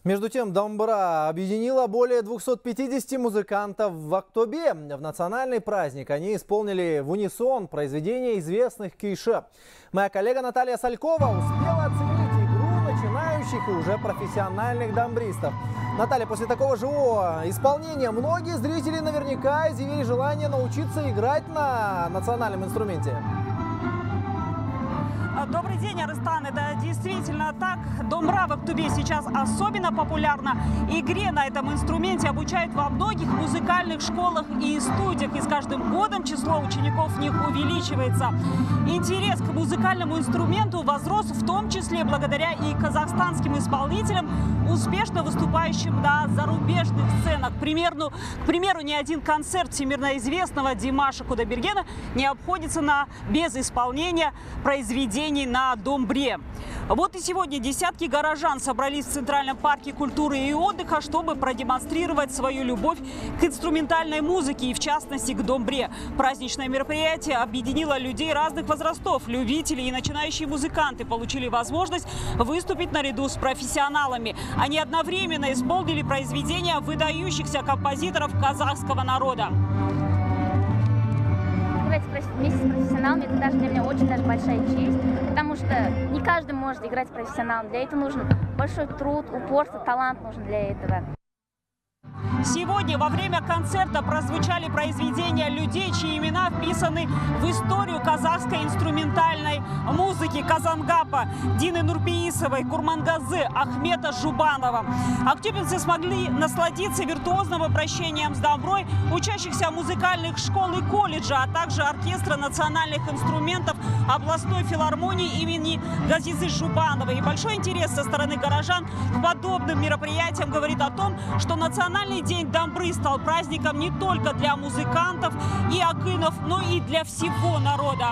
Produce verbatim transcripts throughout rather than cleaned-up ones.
Между тем, Домбра объединила более двухсот пятидесяти музыкантов в Актобе. В национальный праздник они исполнили в унисон произведения известных клише. Моя коллега Наталья Салькова успела оценить игру начинающих и уже профессиональных домбристов. Наталья, после такого живого исполнения многие зрители наверняка изъявили желание научиться играть на национальном инструменте. Добрый день, Арыстан. Это действительно так. Домбра в Актобе сейчас особенно популярна. Игре на этом инструменте обучают во многих музыкальных школах и студиях. И с каждым годом число учеников в них увеличивается. Интерес к музыкальному инструменту возрос в том числе благодаря и казахстанским исполнителям, успешно выступающим на зарубежных сценах. К примеру, к примеру, ни один концерт всемирно известного Димаша Кудайбергена не обходится на, без исполнения произведений на домбре. Вот и сегодня десятки горожан собрались в Центральном парке культуры и отдыха, чтобы продемонстрировать свою любовь к инструментальной музыке и, в частности, к домбре. Праздничное мероприятие объединило людей разных возрастов. Любители и начинающие музыканты получили возможность выступить наряду с профессионалами. Они одновременно исполнили произведения выдающихся композиторов казахского народа. Вместе с профессионалами, это даже для меня очень даже большая честь, потому что не каждый может играть профессионалом. Для этого нужен большой труд, упорство, талант нужен для этого. Сегодня во время концерта прозвучали произведения людей, чьи имена вписаны в историю казахской инструментальной музыки: Казангапа, Дины Нурпеисовой, Курмангазы, Ахмета Жубанова. Актюбинцы смогли насладиться виртуозным обращением с домброй учащихся музыкальных школ и колледжа, а также оркестра национальных инструментов областной филармонии имени Газизы Жубановой. И большой интерес со стороны горожан к подобным мероприятиям говорит о том, что национальный день домбры стал праздником не только для музыкантов и акынов, но и для всего народа.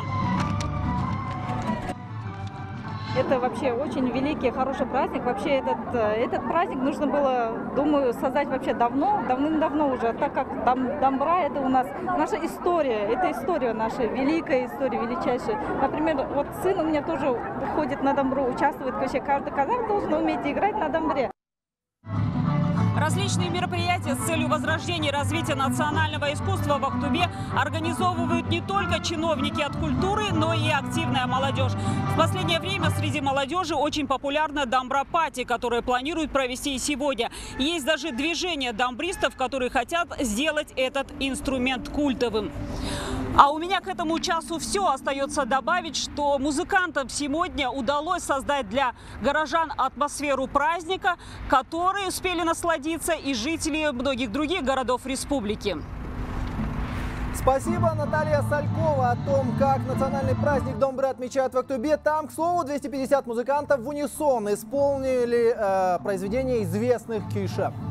Это вообще очень великий, хороший праздник. Вообще этот, этот праздник нужно было, думаю, создать вообще давно, давным-давно уже, так как дом, домбра это у нас наша история, это история наша, великая история, величайшая. Например, вот сын у меня тоже ходит на домбру, участвует, вообще каждый казах должен уметь играть на домбре. Различные мероприятия с целью возрождения и развития национального искусства в Актобе организовывают не только чиновники от культуры, но и активная молодежь. В последнее время среди молодежи очень популярна домбра-пати, которую планируют провести и сегодня. Есть даже движение домбристов, которые хотят сделать этот инструмент культовым. А у меня к этому часу все. Остается добавить, что музыкантам сегодня удалось создать для горожан атмосферу праздника, которой успели насладиться и жители многих других городов республики. Спасибо, Наталья Салькова. О том, как национальный праздник домбры отмечают в Актобе. Там, к слову, двести пятьдесят музыкантов в унисон исполнили э, произведения известных клише.